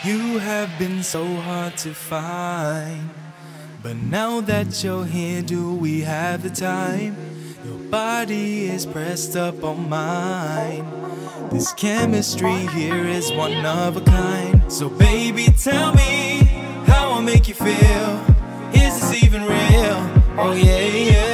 You have been so hard to find, but now that you're here, do we have the time? Your body is pressed up on mine. This chemistry here is one of a kind. So baby, tell me how I make you feel. Is this even real? Oh yeah, yeah.